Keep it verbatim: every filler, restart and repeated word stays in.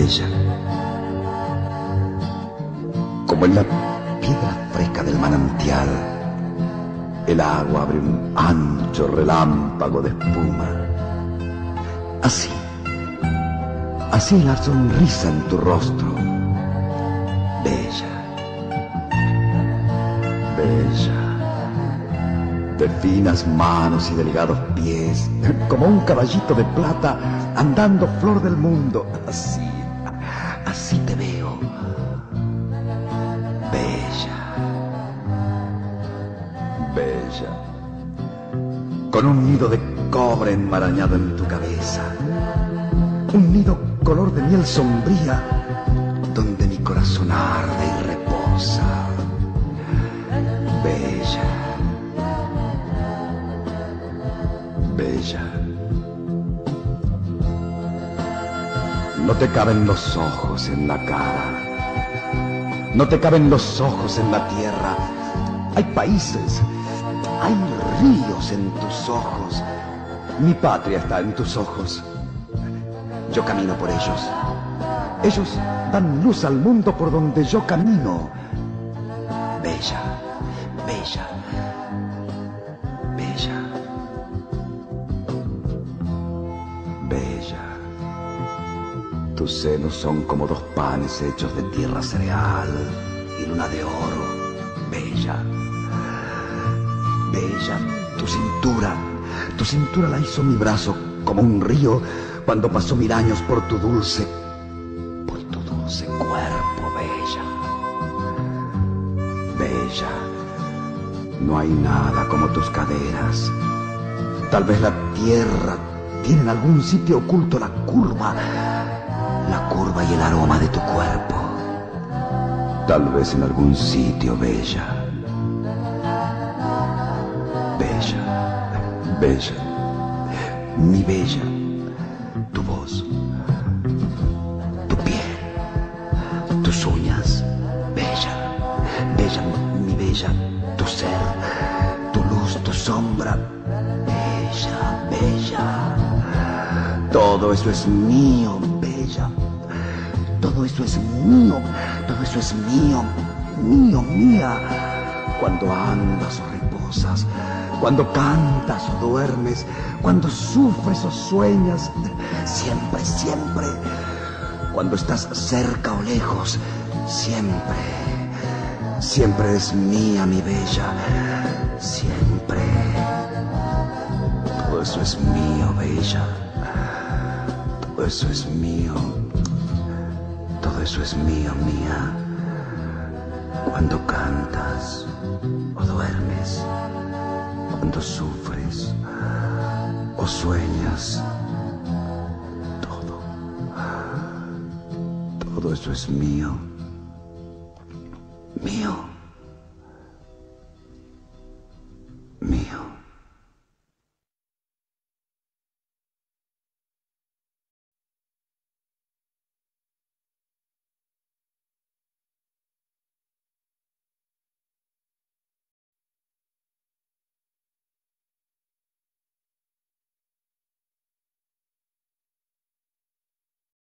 bella. Como en la piedra fresca del manantial, el agua abre un ancho relámpago de espuma. Así, así la sonrisa en tu rostro, bella, bella, de finas manos y delgados pies, como un caballito de plata andando flor del mundo. Así, así te veo, bella, bella, con un nido de cobre enmarañado en tu cabeza, un nido color de miel sombría, donde mi corazón arde y reposa, bella, bella. No te caben los ojos en la cara, no te caben los ojos en la tierra. Hay países, hay ríos en tus ojos. Mi patria está en tus ojos. Yo camino por ellos. Ellos dan luz al mundo por donde yo camino. Bella, bella, bella, bella. Tus senos son como dos panes hechos de tierra cereal y luna de oro. Bella, bella, tu cintura, tu cintura la hizo mi brazo como un río cuando pasó mil años por tu dulce, por tu dulce cuerpo, bella, bella. No hay nada como tus caderas. Tal vez la tierra tiene en algún sitio oculto la curva, la curva y el aroma de tu cuerpo. Tal vez en algún sitio, bella, bella, bella, mi bella, tu voz, tu piel, tus uñas, bella, bella, mi bella, tu ser, tu luz, tu sombra, bella, bella. Todo eso es mío, bella. Todo eso es mío, todo eso es mío, mío, mía. Cuando andas o reposas, cuando cantas o duermes, cuando sufres o sueñas, siempre, siempre. Cuando estás cerca o lejos, siempre, siempre es mía, mi bella, siempre. Todo eso es mío, bella. Todo eso es mío. Todo eso es mío, mía. Cuando cantas o duermes, cuando sufres o sueñas, todo, todo eso es mío, mío, mío.